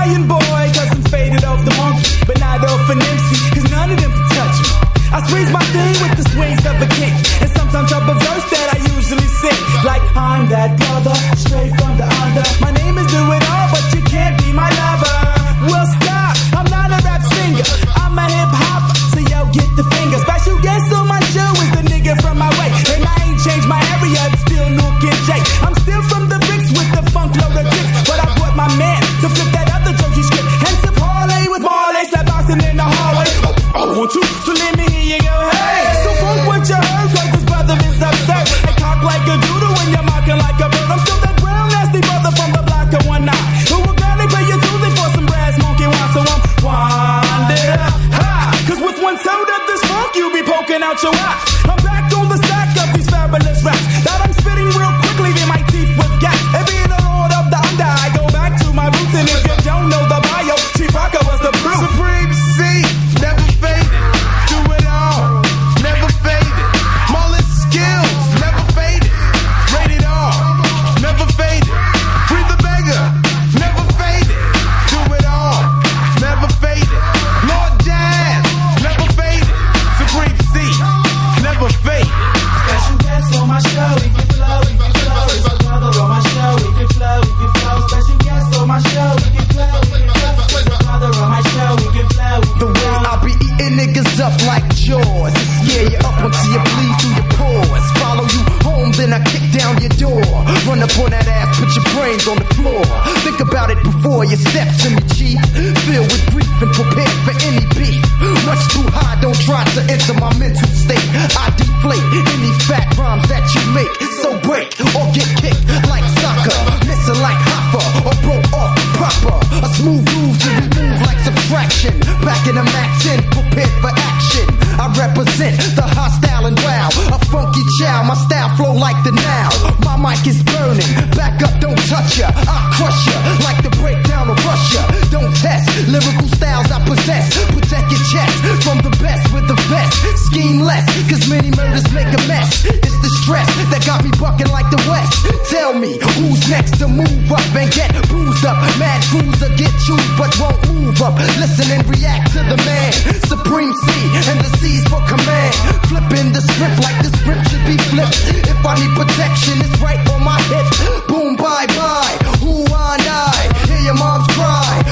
crying, boy, cause I'm faded off the monkey, but not off an MC, cause none of them can touch me. I squeeze my thing with the swings of a king, and sometimes drop a verse that I usually sing, like I'm that brother, straight from the under. My name is DoItAll, but you can't be my lover. Well, stop, I'm not a rap singer, I'm a hip hopper, so yo, get the finger. Special guest on my show is the nigga from my way, and I ain't changed my area, it's still Newark and J. I'm still from the bricks with the funk load of dicks, but I brought my man to flip that other Joji script, hence a parlay with Marley, slap boxing in the hallway. I want to, so let me hear you go, hey. So funk what you heard, cause this brother is absurd, and cock like a doodle when you're mocking like a bird. I'm still that brown nasty brother from the block of 19, who will gladly pay you Tuesday for some brass monkey wine, so I'm winded up high, cause with one toed of this funk you be poking out your eye. I'm back on the stack of these fabulous raps that I'm spitting real quickly, then my teeth with gas. And being the lord of the under, I go back to my roots, and if you don't know the bio, Chief Rocka was the proof. Supreme C, never faded. Do it all, never faded. Mullet skills, never faded. Rated R, never faded. Free the beggar, never faded. Do it all, never faded. Lord Jazz, never faded. Supreme C, never faded. Special guest on my show, we can flow, we can flow. It's a brother on my show, we can flow, we can flow. Special guest on my show, we can flow, we can flow. It's a brother on my show, we can flow, we can The way I be eating niggas up like jaws, to scare you up until you bleed through your pores. Follow you home, then I kick down your door. Run up on that ass, put your brains on the floor. Think about it before you step to me, chief. Filled with grief and prepared for any beef. Much too high, don't try to enter my mental state. I deflate any fat rhymes that you make. So break or get kicked like soccer, missing like hopper, or broke off proper. A smooth groove to remove like subtraction. Packing a max in, prepared for action. I represent the hostile and wow, a funky chow. My style flow like the now. My mic is burning, back up, don't touch ya. I crush ya like the breakdown of Russia. Don't test lyrical styles I possess. Protect your chest from the best with the vest. Scheme less, cause many murders make a mess. It's the stress that got me bucking like the West. Tell me who's next to move up and get bruised up. Mad cruiser get chewed but won't move up. Listen and react to the man. Supreme C and the C's for command. Flipping the script like the script should be flipped. If I need protection, it's right on my hip. Boom, bye bye. Who and I? Hear your mom's cry.